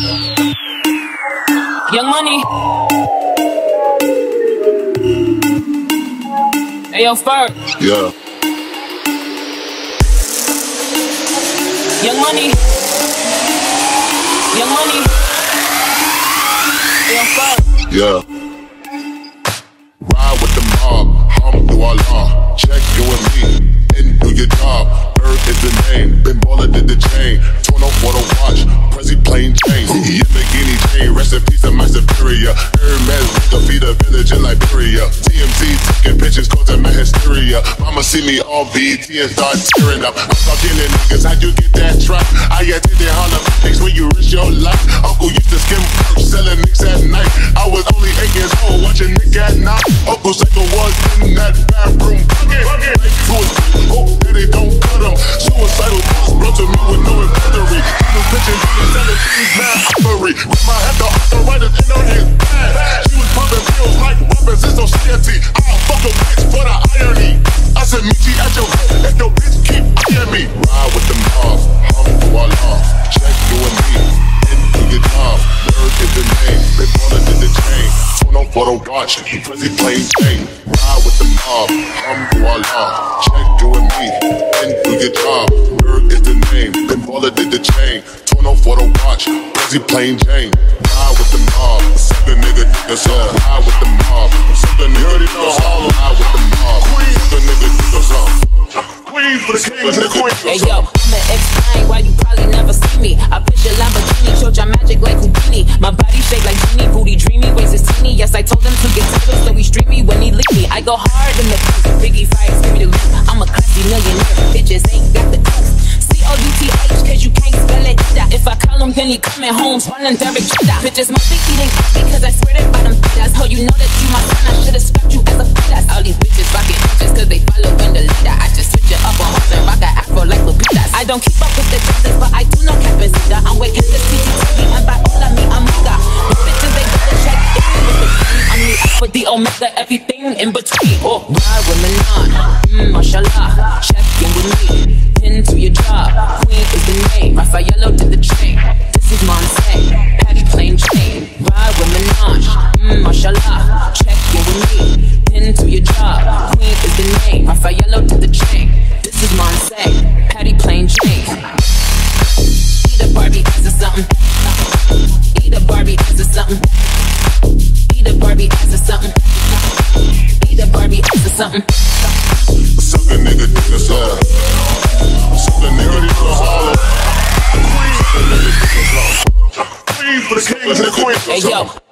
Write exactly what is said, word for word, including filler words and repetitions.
Young Money. Hey, yo, Ferg. Yeah. Young Money. Young Money. Hey, yo, Ferg. Yeah. Ride with the mob, hum through our law. Check you and me, and do your job. Earth is the name, Ben Baller did the chain. Torn off for the watch, Prezi plain chain. Yamagini chain, rest in peace of my superior. Hermes to feed a village in Liberia. T M Z taking pictures, causing my hysteria. Mama see me on B E T and start tearing up. I'm talking to niggas, how'd you get that truck? I attended Harlem Pics when you risk your life. Uncle used to skim perch, selling nicks at night. I was only eight years old, watching Nick at night. Uncle Psycho was in that bathroom bucket. Like to his hope that they don't cut him. Suicidal thoughts brought to me with no inventory. He was pitching, he was selling things mad hungry. Grandma had the arthritis in her hands bad. She was pumping pills like weapons in society. I'll fuck a bitch for the irony. I said meet you at your home if your bitch keep eyeing me. Ride with the mob, hum through our law. Check you and me, and do your job. Word is the name, Ben Baller did the chain. Torn off for the watch, Prezi plain chain. Ride with the mob, hum through our law. Check you and me, and do your job. Word is the name, Ben Baller did the chain. Torn off for the watch, Prezi plain chain. Ride with the mob, suck a nigga, nigga, so ride with the mob. Suck a nigga, nigga, so ride with the mob. Suck a nigga, nigga, so Queen for the king to the queen. Hey yo, I'ma explain why you probably never see me. I picture Lamborghini, showed your magic like Houdini. My body shaped like genie, booty dreamy, waist is teeny. Yes, I told him to get together, so he streamy when he leave me. I go hard in the booth, Biggie fights, give me the loot. I'm a classy millionaire, bitches ain't got the coast. C O U T H, cause you can't spell it. If I call him, then he coming home, running Derek Jeter. Bitches must be eating because I swear that by them fetas. Oh, you know that you my son, I should've scrapped you as a fetus. All these bitches rockin' bitches cause they followin' the leader. I just switch it up on hoes and rock a afro like Lupitas. I don't keep up with the Joneses, but I do know Capizita. I'm with him, the C G T V, and by all of me, I'm nigga. These bitches, they gotta check in with the queen. I'm the Alpha, the Omega, everything in between. Oh, ride with Milan, mmm, mashallah. Check in with me, pin to your job. Queen is the name, Raffaello did the chain. This is Monse, Patty plain chain. Ride with Minaj, mmm, mashallah. Check in with me, pin to your job. Queen is the name, Raffaello did the chain. This is Monse, Patty plain chain. Eat a Barbie, ass or something. Eat a Barbie, ass or something. Eat a Barbie, ass or something. Eat a Barbie, ass or something. Suck a nigga, nigga, so suck a nigga, nigga, so Queen for the king to the queen. Hey yo.